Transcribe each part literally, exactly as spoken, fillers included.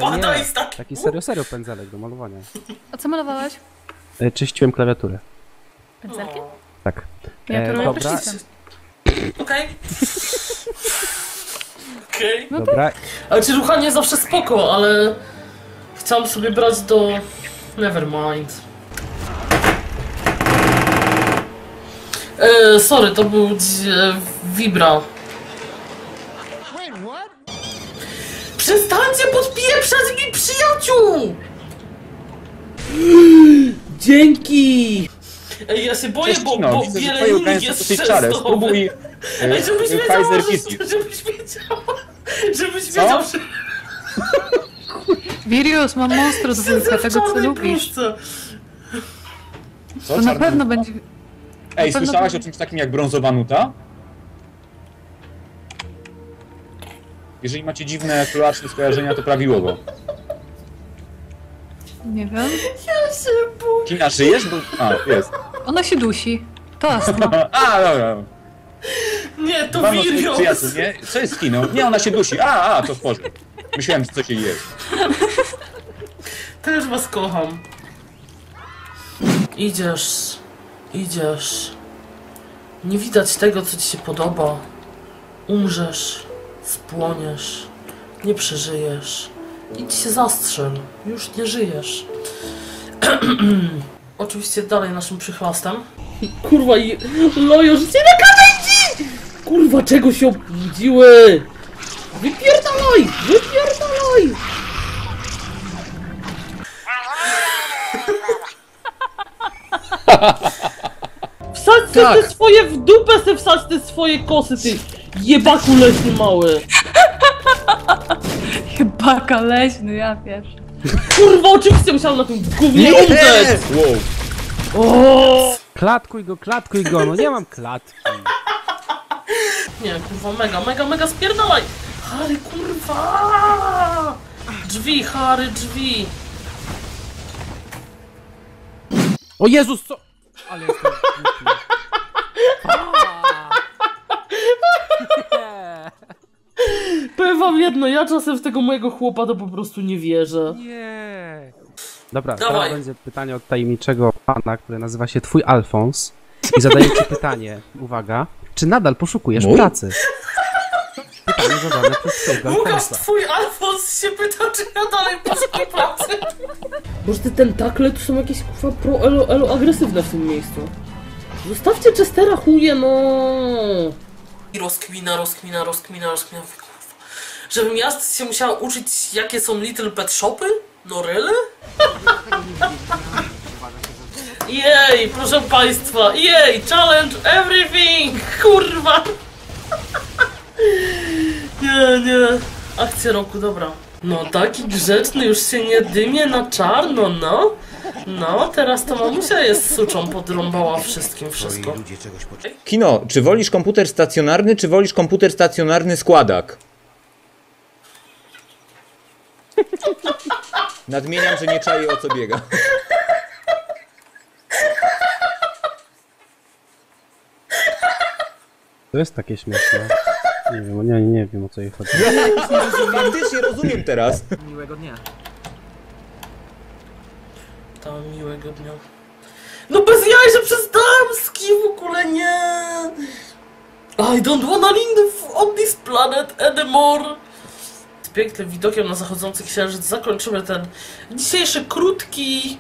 spadaj z takim... Taki serio, serio pędzelek do malowania. A co malowałeś? E, czyściłem klawiaturę. Pędzelkiem? Tak. Ja E, to dobra. Okej. Okej. No Dobra. Ale czy ruchanie zawsze spoko, ale... Chciałem sobie brać do... Nevermind. E, sorry, to był dź- Vibra. Przestańcie podpieprzać mi przyjaciół! Dzięki! Ej, ja się boję, Cześć, bo, no, bo widzę, że wiele twoje innych ograniczenia jest dosyć czare. często. Spróbuj Ej, żebyś wiedział, Pfizer że, Easy. żebyś wiedział, żebyś Co? wiedział, że... Virius, mam monstro dwójkę, tego co czarnej lubisz. puszce. Co, To na czarny? pewno będzie... Ej, pewno słyszałaś będzie- o czymś takim jak brązowa nuta? Jeżeli macie dziwne kloaczne skojarzenia, to prawidłowo. Nie wiem. Ja się boję. Kina, żyjesz? Bo... A, jest. Ona się dusi. To astma. A, dobra. Nie, to Mam swoich Virios. przyjaciół, nie? Co jest z kiną? Nie, ona się dusi. A, a, to w porządku. Myślałem, że coś jej jest. Też was kocham. Idziesz, idziesz. Nie widać tego, co ci się podoba. Umrzesz, spłoniesz, nie przeżyjesz. Idź się zastrzel, już nie żyjesz. Oczywiście dalej naszym przychlastem. Kurwa, i... Lojo, życie na krawędzi! Kurwa, czego się obudziły? Wypierdalaj! Wypierdalaj! Wsadź te, Tak. te swoje w dupę, se wsadź te swoje kosy, ty jebaku leśny mały. Baka leśny, ja pierwszy. Kurwa, oczywiście musiałem na tym gównie umrzeć! Wow. O! Klatkuj go, klatkuj go, no nie mam klatki. Nie, kurwa, mega, mega, mega spierdalaj! Harry, kurwa! Drzwi, Harry, drzwi! O Jezus, co? Ale jestem głupi. Nie. Powiem wam jedno, ja czasem w tego mojego chłopa to po prostu nie wierzę. Nie. Dobra, Dawaj. teraz będzie pytanie od tajemniczego pana, który nazywa się Twój Alfons. I zadaję ci pytanie, uwaga, czy nadal poszukujesz Mój? pracy? Pytanie zadane przez twojego Łukasz, Alfonsa. twój Alfons się pyta, czy ja dalej poszukuję pracy. Może te tentakle tu są jakieś kurwa pro-elo elo agresywne w tym miejscu. Zostawcie Chestera, chuje, no. I rozkmina, rozkmina, rozkmina, rozkmina. Kurwa. Żebym ja się musiała uczyć, jakie są Little Pet Shopy? No really? Jej, proszę państwa, jej, challenge everything, kurwa. Nie, nie. Akcja roku, dobra. No, taki grzeczny, już się nie dymie na czarno, no. No, teraz to mamusia jest suczą, podrąbała wszystkim wszystko. Kino, czy wolisz komputer stacjonarny, czy wolisz komputer stacjonarny składak? Nadmieniam, że nie czaję, o co biega. To jest takie śmieszne. Nie wiem, nie, nie wiem o co jej chodzi. Faktycznie rozumiem teraz. Miłego dnia. Tam miłego dnia. No bez jaj, że przez damski w ogóle nie. I don't wanna live on this planet anymore. Z pięknym widokiem na zachodzący księżyc zakończymy ten dzisiejszy krótki...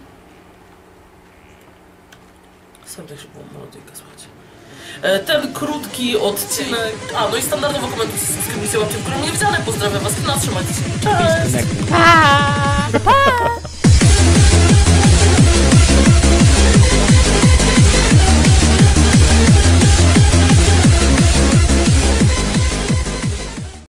Sam też było melodyjkę, słuchajcie. E, Ten krótki odcinek... A, no i standardowo komentarz, subskrypcję, łapcie w górę, nie widziane. Pozdrawiam was, na trzymajcie się. Cześć! Connecting.